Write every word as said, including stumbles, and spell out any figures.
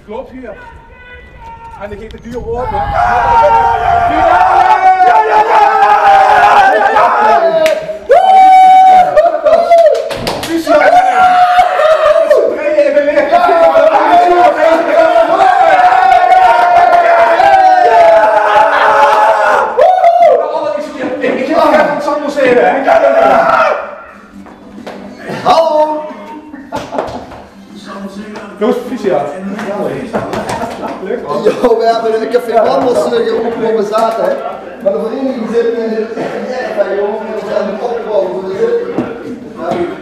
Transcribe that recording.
Klopt hier. En dan gaat de deur open. Hallo! Joost, Felicia. Yo, we hebben een café wandels geroepen waar we zaten, hè. Maar de vereniging zit in het erg, jongen. We zijn opgebouwd voor de